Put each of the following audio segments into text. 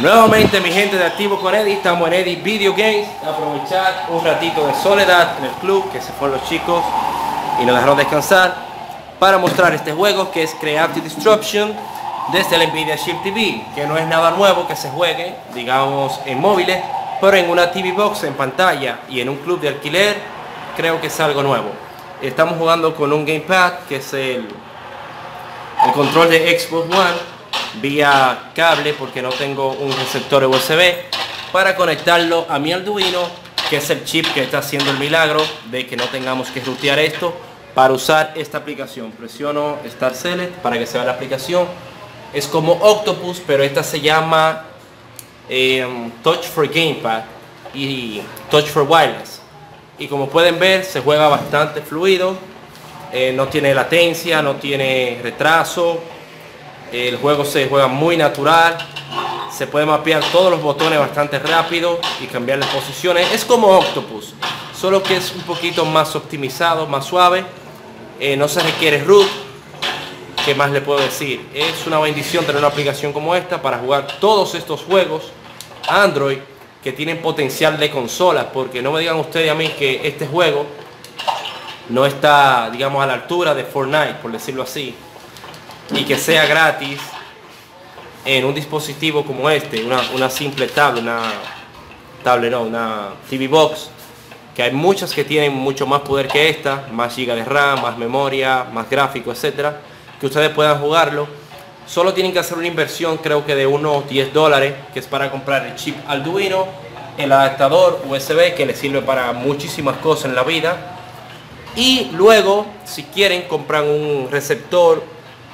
Nuevamente mi gente de Activo con Eddie, estamos en Eddie Video Games. Aprovechar un ratito de soledad en el club, que se fueron los chicos y nos dejaron descansar, para mostrar este juego que es Creative Destruction desde la Nvidia Shield TV, que no es nada nuevo que se juegue, digamos, en móviles, pero en una TV Box en pantalla y en un club de alquiler creo que es algo nuevo. Estamos jugando con un gamepad que es el control de Xbox One vía cable, porque no tengo un receptor USB para conectarlo a mi Arduino, que es el chip que está haciendo el milagro de que no tengamos que rutear esto para usar esta aplicación. Presiono Start Select para que se vea la aplicación. Es como Octopus, pero esta se llama Touch for Gamepad y Touch for Wireless, y como pueden ver se juega bastante fluido, no tiene latencia, no tiene retraso. El juego se juega muy natural, se puede mapear todos los botones bastante rápido y cambiar las posiciones. Es como Octopus, solo que es un poquito más optimizado, más suave. No se requiere root. ¿Qué más le puedo decir? Es una bendición tener una aplicación como esta para jugar todos estos juegos Android que tienen potencial de consola, porque no me digan ustedes a mí que este juego no está, digamos, a la altura de Fortnite, por decirlo así, y que sea gratis en un dispositivo como este, una simple tablet, una TV Box, que hay muchas que tienen mucho más poder que esta, más giga de RAM, más memoria, más gráfico, etcétera, que ustedes puedan jugarlo. Solo tienen que hacer una inversión, creo que de unos $10, que es para comprar el chip Arduino, el adaptador USB que les sirve para muchísimas cosas en la vida, y luego, si quieren, compran un receptor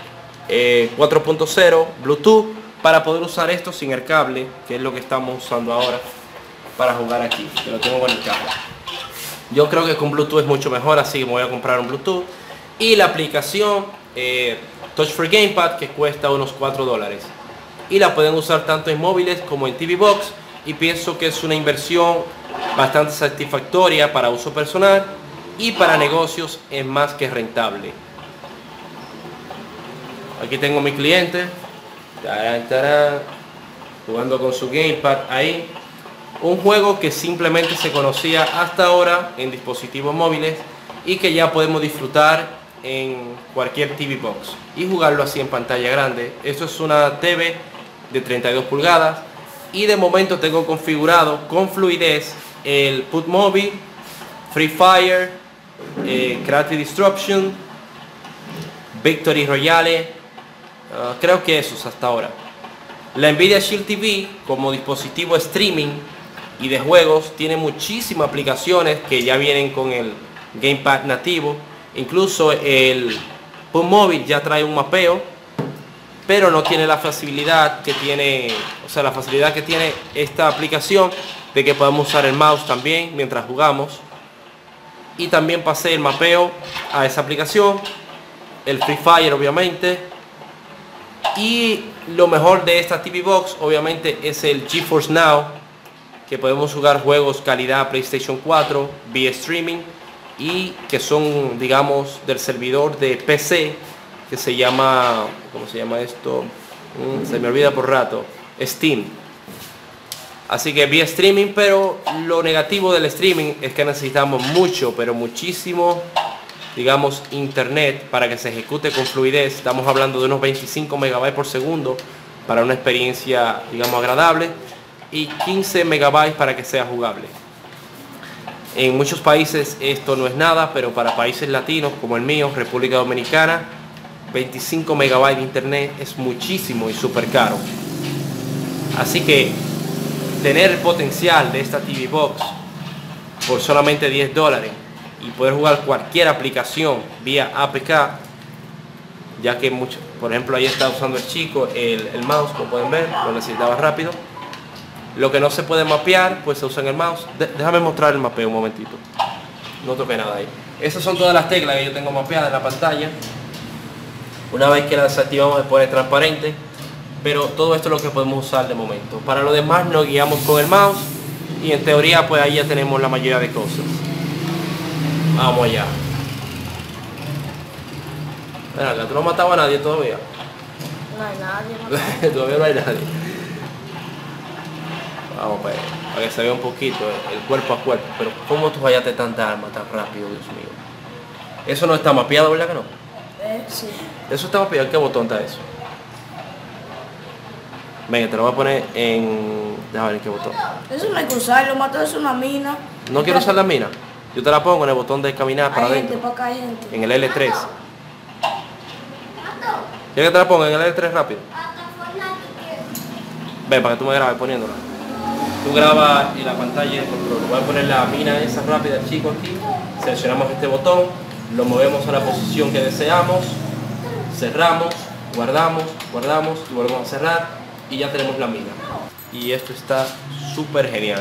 4.0 Bluetooth para poder usar esto sin el cable, que es lo que estamos usando ahora para jugar aquí, que lo tengo con el cable. Yo creo que con Bluetooth es mucho mejor, así que me voy a comprar un Bluetooth. Y la aplicación Touch for Gamepad, que cuesta unos $4, y la pueden usar tanto en móviles como en TV Box, y pienso que es una inversión bastante satisfactoria para uso personal, y para negocios es más que rentable. Aquí tengo a mi cliente, jugando con su gamepad ahí. Un juego que simplemente se conocía hasta ahora en dispositivos móviles y que ya podemos disfrutar en cualquier TV Box y jugarlo así en pantalla grande. Esto es una TV de 32 pulgadas y de momento tengo configurado con fluidez el PUBG Mobile, Free Fire, Creative Destruction, Victory Royale. Creo que esos hasta ahora. La Nvidia Shield TV como dispositivo streaming y de juegos tiene muchísimas aplicaciones que ya vienen con el gamepad nativo. Incluso el PUBG Mobile ya trae un mapeo, pero no tiene la facilidad que tiene, esta aplicación, de que podemos usar el mouse también mientras jugamos. Y también pasé el mapeo a esa aplicación, el Free Fire obviamente. Y lo mejor de esta TV Box obviamente es el GeForce Now, que podemos jugar juegos calidad PlayStation 4 vía streaming, y que son, digamos, del servidor de PC que se llama, ¿cómo se llama esto? Se me olvida por rato, Steam. Así que vía streaming, pero lo negativo del streaming es que necesitamos mucho, pero muchísimo, digamos, internet para que se ejecute con fluidez. Estamos hablando de unos 25 megabytes por segundo para una experiencia, digamos, agradable, y 15 megabytes para que sea jugable. En muchos países esto no es nada, pero para países latinos como el mío, República Dominicana, 25 megabytes de internet es muchísimo y súper caro. Así que tener el potencial de esta TV Box por solamente $10 y poder jugar cualquier aplicación vía APK, ya que por ejemplo ahí está usando el chico el mouse, como pueden ver, lo necesitaba rápido. Lo que no se puede mapear, pues se usa en el mouse. Déjame mostrar el mapeo un momentito. No toqué nada ahí. Esas son todas las teclas que yo tengo mapeadas en la pantalla. Una vez que las desactivamos se pone transparente, pero todo esto es lo que podemos usar de momento. Para lo demás nos guiamos con el mouse y en teoría pues ahí ya tenemos la mayoría de cosas. Vamos allá. Mira, ¿tú no mataba a nadie todavía? No hay nadie. Todavía no hay nadie. Vamos para que se vea un poquito el cuerpo a cuerpo. Pero ¿cómo tú fallaste tanta arma tan rápido, Dios mío? Eso no está mapeado, ¿verdad que no? Sí. Eso está mapeado. ¿Qué botón está eso? Venga, te lo voy a poner en... Déjame ver en qué botón. Eso no hay que usarlo, mato es una mina. No quiero usar la mina. Yo te la pongo en el botón de caminar para Hay gente, adentro. para acá hay gente. En el L3. ¿Quieres que te la ponga en el L3 rápido? Ven, para que tú me grabes poniéndola. Tú grabas en la pantalla de control. Voy a poner la mina esa rápida, chico, aquí. Seleccionamos este botón. Lo movemos a la posición que deseamos. Cerramos, guardamos, guardamos y volvemos a cerrar. Y ya tenemos la mina. Y esto está súper genial.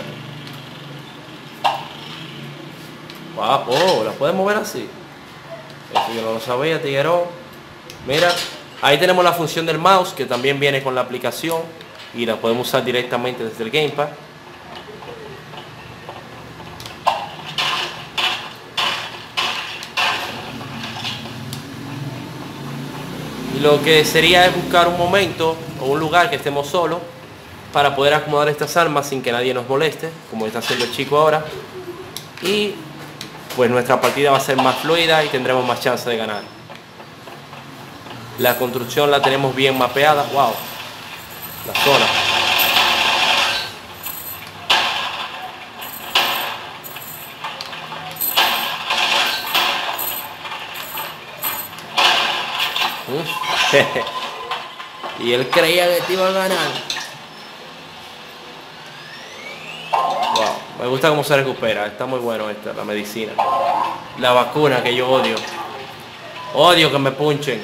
Wow, oh, la puedes mover así. Eso yo no lo sabía, tiguerón. Mira, ahí tenemos la función del mouse que también viene con la aplicación y la podemos usar directamente desde el gamepad. Y lo que sería es buscar un momento o un lugar que estemos solos para poder acomodar estas armas sin que nadie nos moleste, como está haciendo el chico ahora. Y pues nuestra partida va a ser más fluida y tendremos más chance de ganar. La construcción la tenemos bien mapeada. Wow, la zona. Y él creía que te iba a ganar. Wow, me gusta cómo se recupera. Está muy bueno esta, la medicina. La vacuna que yo odio. Odio que me punchen.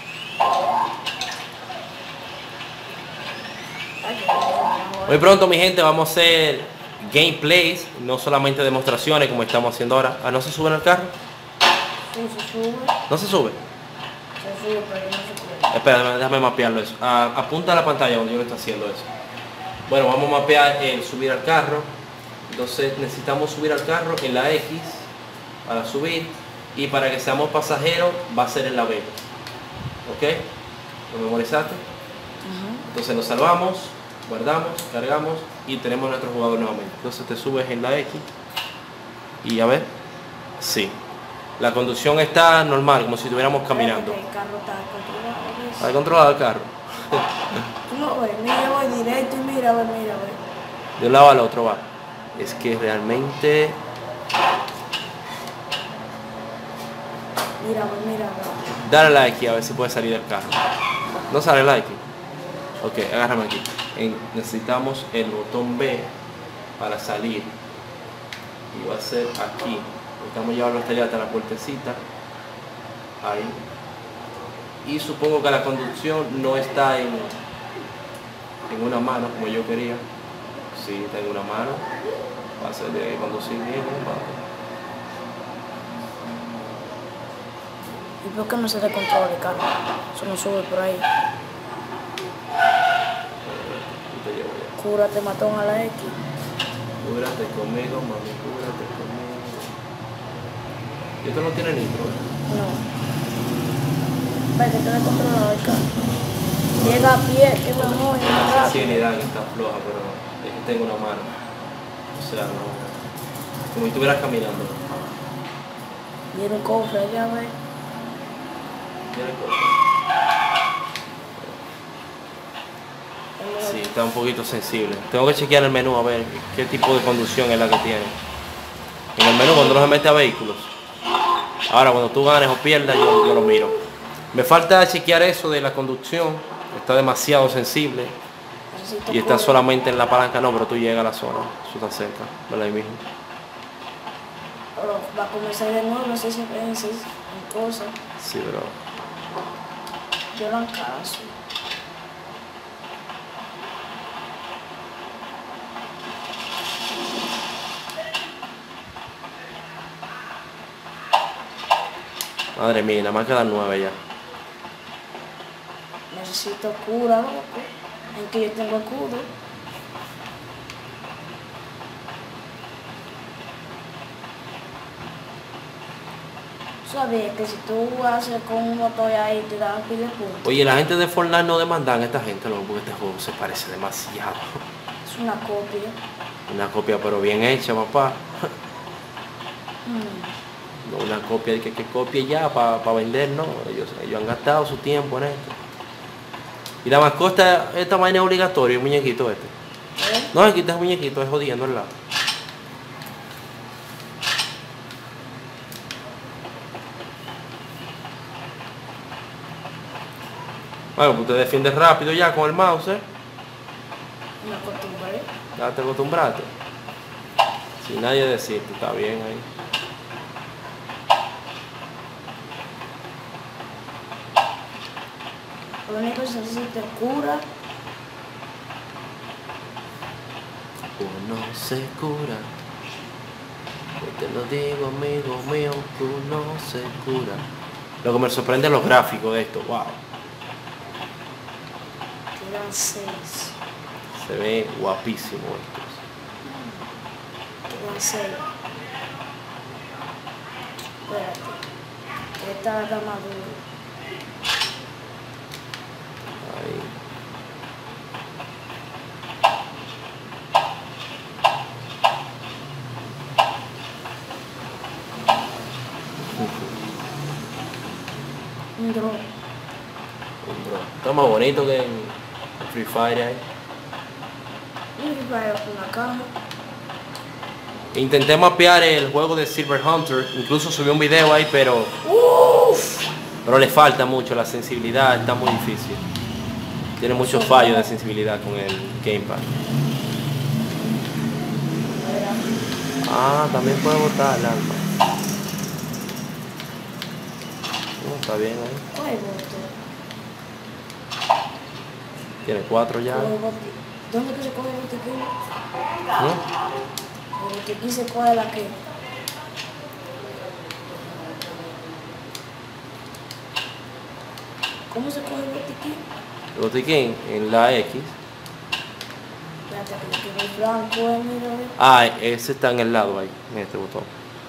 Muy pronto, mi gente, vamos a hacer gameplays, no solamente demostraciones como estamos haciendo ahora. ¿Ah, no se sube en el carro? Sí, se sube. ¿No se sube? Se sube, pero no se puede. Espera, déjame mapearlo eso. Apunta a la pantalla cuando yo lo estoy haciendo eso. Bueno, vamos a mapear el subir al carro. Entonces necesitamos subir al carro en la X para subir. Y para que seamos pasajeros va a ser en la B. ¿Ok? ¿Lo memorizaste? Entonces nos salvamos, guardamos, cargamos y tenemos nuestro jugador nuevamente. Entonces te subes en la X y a ver. Sí. La conducción está normal, como si estuviéramos caminando. El carro está controlado. ¿Está controlado el carro? Tú no ves, mira, voy directo y mira, ve, mira, ve. De un lado al otro va. Es que realmente... Mira, ve, mira, ve. Dale like a ver si puede salir del carro. No sale like. Ok, agárrame aquí. Necesitamos el botón B para salir. Y va a ser aquí. Necesitamos llevarlo hasta allá, hasta la puertecita. Ahí. Y supongo que la conducción no está en una mano como yo quería. Sí, está en una mano. Va a ser de conducir bien. ¿Y por qué no se descontrola el carro? Eso no sube por ahí. Cúrate, matón a la X. Cúrate conmigo, mami, cúrate conmigo. ¿Y esto no tiene nitro? No. Ve que está descontrolado el carro. Llega a pie, que mejor y más rápido. Sensibilidad que está floja, pero es que tengo una mano. O sea, no. Como si estuvieras caminando. Viene un cofre allá, ve. ¿Tiene cosas? Sí, está un poquito sensible. Tengo que chequear el menú a ver qué tipo de conducción es la que tiene. En el menú cuando uno se mete a vehículos. Ahora cuando tú ganes o pierdas yo lo miro. Me falta chequear eso de la conducción. Está demasiado sensible. Y está solamente en la palanca. No, pero tú llegas a la zona. Eso está cerca. ¿Verdad? Ahí mismo. Pero va a comenzar de nuevo, no sé si en cosas. Sí, pero... Yo no caso. Madre mía, nada más quedan 9 ya. Necesito cura, loco. En que yo tengo escudo. ¿Sabes que si tú haces con un motor ahí te dan pile puntos? Oye, la gente de Fortnite no demandan a esta gente, loco, porque este juego se parece demasiado. Es una copia. Una copia pero bien hecha, papá. Mm. No una copia de que copie ya para vender, no. Ellos han gastado su tiempo en esto. Y la mascota, esta vaina es obligatoria, el muñequito este. ¿Eh? No, aquí está el muñequito, es jodiendo al lado. Bueno, pues te defiendes rápido ya con el mouse, ¿eh? Me acostumbré. Ya te acostumbraste. Sin nadie decirte, está bien ahí. Lo único que se te cura. Uno se cura. Yo te lo digo, amigo mío, que uno se cura. Lo que me sorprende es los gráficos de esto, wow. Quedan 6. Se ve guapísimo esto. Quedan 6. Espérate. Esta está madura. Ahí. Un drone. Está más bonito que en Free Fire ahí. Un disparo con una caja. Intenté mapear el juego de Silver Hunter, incluso subí un video ahí, pero le falta mucho, la sensibilidad está muy difícil. Tiene muchos fallos de sensibilidad con el gamepad. Ah, también puede botar el arma. Está bien ahí. ¿Cuál bote? Tiene 4 ya. ¿Dónde que se coge el botiquín? ¿No? El botiquín se coge la que. ¿Cómo se coge el botiquín? El botiquín en la X. Espérate, que le quedó blanco, mira. Ah, ese está en el lado ahí, en este botón.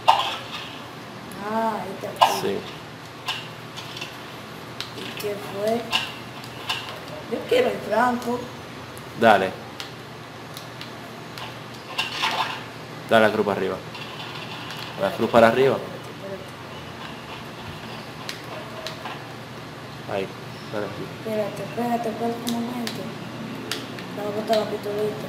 Ah, ahí está. Aquí. Sí. ¿Y qué fue? Yo quiero el blanco. Dale. Dale la cruz para arriba. La cruz para arriba. Ahí. Dale aquí. Espérate un momento. Le voy a botar la pistolita.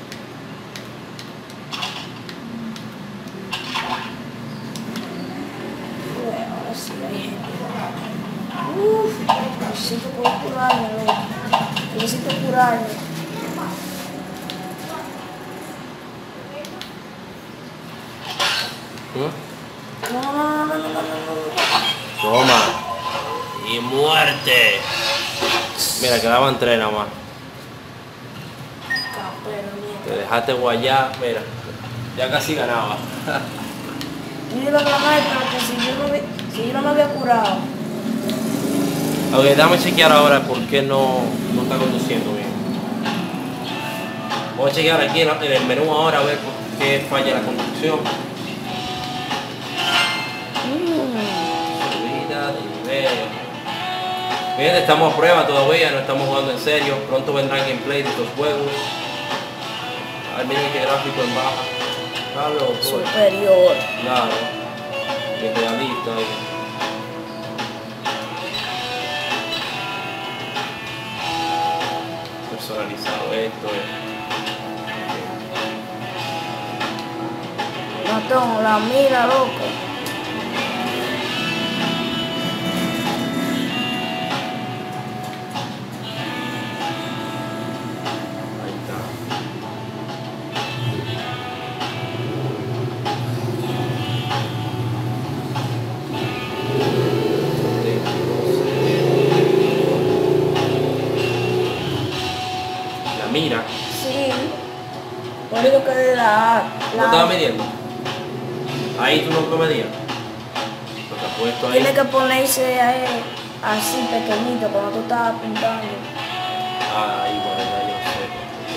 Bueno, ahora sí hay gente. Necesito poder curarme, loco. Necesito curarme. No. Toma. Y muerte. Mira, quedaban 3 nada más. Campero, Te mierda. dejaste guayar, mira. Ya casi ganaba. Yo iba a ganar, pero que si yo no me había curado. Ok, déjame chequear ahora por qué no está conduciendo bien. Voy a chequear aquí en el menú ahora a ver por qué falla la conducción. Subida de nivel. Bien, estamos a prueba todavía, no estamos jugando en serio. Pronto vendrá gameplay de estos juegos. Ay, miren qué gráfico en baja. Está loco. Superior. Claro. Qué realista. Personalizado esto. Matón, la mira, loco. Ahí está. La mira. Sí. Lo único que de ¿No estaba midiendo? Ahí tú no lo medías. Lo que has puesto ahí. tiene que ponerse así pequeñito cuando tú estás apuntando. Ahí, bueno, ya yo sé.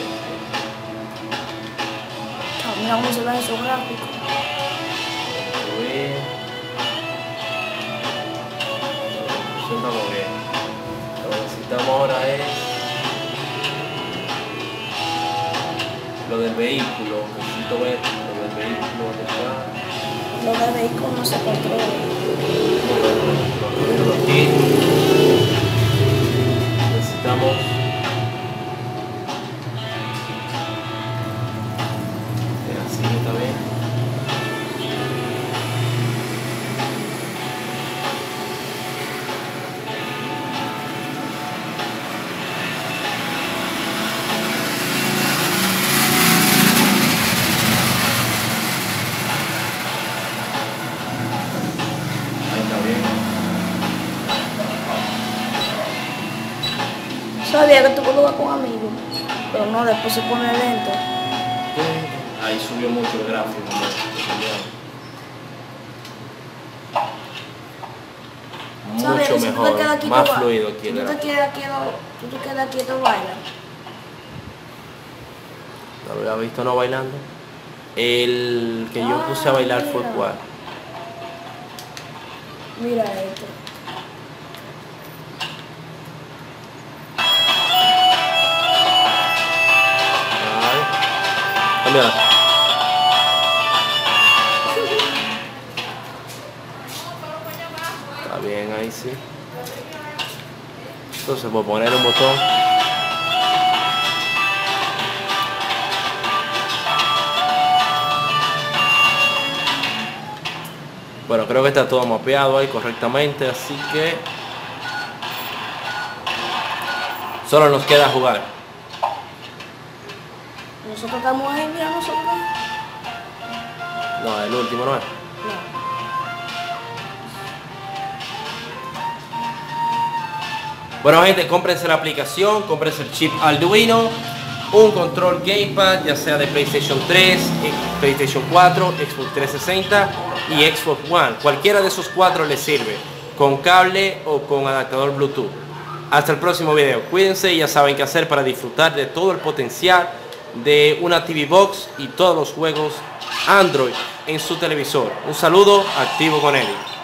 Ah, mira cómo se ven esos gráficos. Subir. Eso estamos bien. Lo que necesitamos ahora es... Lo lo del vehículo, necesito ver lo del vehículo, ¿dónde está? Lo del vehículo no se controla. Aquí necesitamos así está bien. Ahí está bien. Sabía que tú puedes jugar con amigos, pero no, después se pone lento. Ahí subió mucho el gráfico. Sabía Mucho que si tú te mejor, quedas quieto, más fluido aquí el tú te gráfico. quedas quieto, tú te quedas quieto, baila. No lo había visto no bailando. El que yo puse a bailar fue mira. cuál. Mira esto. Ay. Cambia. Está bien ahí sí. Entonces voy a poner un botón. Bueno, creo que está todo mapeado ahí correctamente, así que solo nos queda jugar. Nosotros estamos ahí, mira nosotros. No, el último no es. No. Bueno gente, cómprense la aplicación, cómprense el chip Arduino, un control gamepad, ya sea de PlayStation 3, PlayStation 4, Xbox 360 y Xbox One. Cualquiera de esos cuatro les sirve, con cable o con adaptador Bluetooth. Hasta el próximo video. Cuídense y ya saben qué hacer para disfrutar de todo el potencial de una TV Box y todos los juegos Android en su televisor. Un saludo, activo con Eddie.